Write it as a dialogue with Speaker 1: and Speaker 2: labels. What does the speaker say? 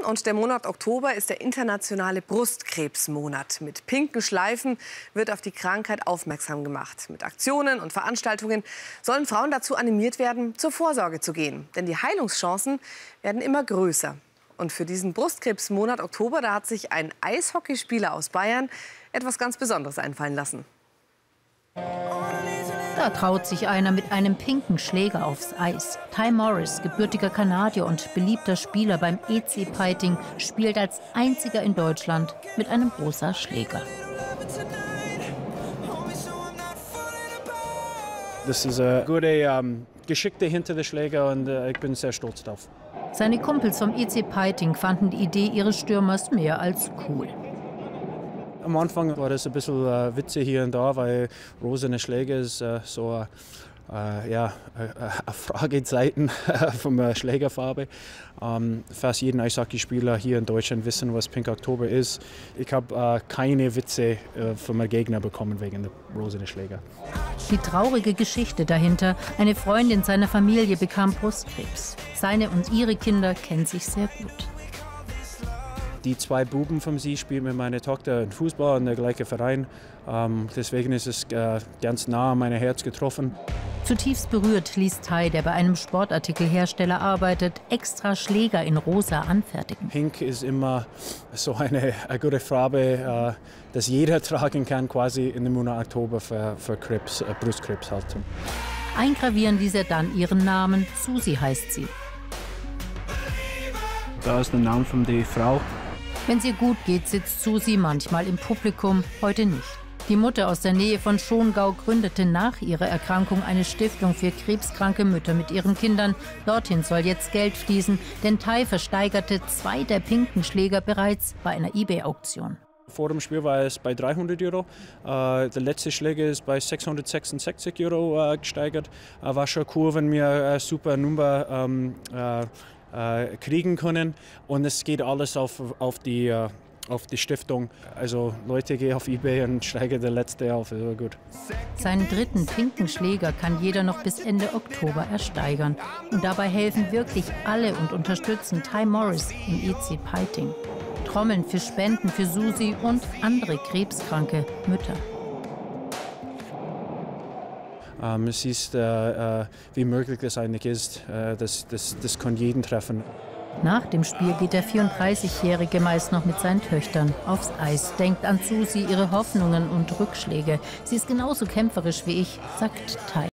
Speaker 1: und der Monat Oktober ist der internationale Brustkrebsmonat. Mit pinken Schleifen wird auf die Krankheit aufmerksam gemacht. Mit Aktionen und Veranstaltungen sollen Frauen dazu animiert werden, zur Vorsorge zu gehen. Denn die Heilungschancen werden immer größer. Und für diesen Brustkrebsmonat Oktober, da hat sich ein Eishockeyspieler aus Bayern etwas ganz Besonderes einfallen lassen.
Speaker 2: Da traut sich einer mit einem pinken Schläger aufs Eis. Ty Morris, gebürtiger Kanadier und beliebter Spieler beim EC Piting, spielt als einziger in Deutschland mit einem rosa Schläger.
Speaker 3: Das ist eine gute, geschickte hinter der Schläger und ich bin sehr stolz drauf.
Speaker 2: Seine Kumpels vom EC Piting fanden die Idee ihres Stürmers mehr als cool.
Speaker 3: Am Anfang war das ein bisschen Witze hier und da, weil rosane Schläger ist so eine Fragezeichen von der Schlägerfarbe. Fast jeden Eishockeyspieler hier in Deutschland wissen, was Pink Oktober ist. Ich habe keine Witze von meinem Gegner bekommen wegen der rosanen Schläger.
Speaker 2: Die traurige Geschichte dahinter: Eine Freundin seiner Familie bekam Brustkrebs. Seine und ihre Kinder kennen sich sehr gut.
Speaker 3: Die zwei Buben von sie spielen mit meiner Tochter Fußball in der gleichen Verein. Deswegen ist es ganz nah an mein Herz getroffen.
Speaker 2: Zutiefst berührt ließ Ty, der bei einem Sportartikelhersteller arbeitet, extra Schläger in rosa anfertigen.
Speaker 3: Pink ist immer so eine gute Farbe, dass jeder tragen kann, quasi in dem Monat Oktober für Krebs, Brustkrebs halt.
Speaker 2: Eingravieren ließ er dann ihren Namen. Susi heißt sie.
Speaker 3: Da ist der Name von der Frau.
Speaker 2: Wenn es ihr gut geht, sitzt Susi manchmal im Publikum, heute nicht. Die Mutter aus der Nähe von Schongau gründete nach ihrer Erkrankung eine Stiftung für krebskranke Mütter mit ihren Kindern. Dorthin soll jetzt Geld fließen, denn Ty versteigerte 2 der pinken Schläger bereits bei einer eBay-Auktion.
Speaker 3: Vor dem Spiel war es bei 300 €. Der letzte Schläger ist bei 666 € gesteigert. War schon cool, wenn wir eine super Nummer kriegen können. Und es geht alles auf die Stiftung. Also Leute, gehen auf eBay und steigern der letzte auf. Also gut.
Speaker 2: Seinen dritten pinken Schläger kann jeder noch bis Ende Oktober ersteigern. Und dabei helfen wirklich alle und unterstützen Ty Morris im EC Piting. Trommeln für Spenden für Susi und andere krebskranke Mütter.
Speaker 3: Es ist, wie möglich das eigentlich ist. Das kann jeden treffen.
Speaker 2: Nach dem Spiel geht der 34-Jährige meist noch mit seinen Töchtern aufs Eis, denkt an Susi, ihre Hoffnungen und Rückschläge. Sie ist genauso kämpferisch wie ich, sagt Ty.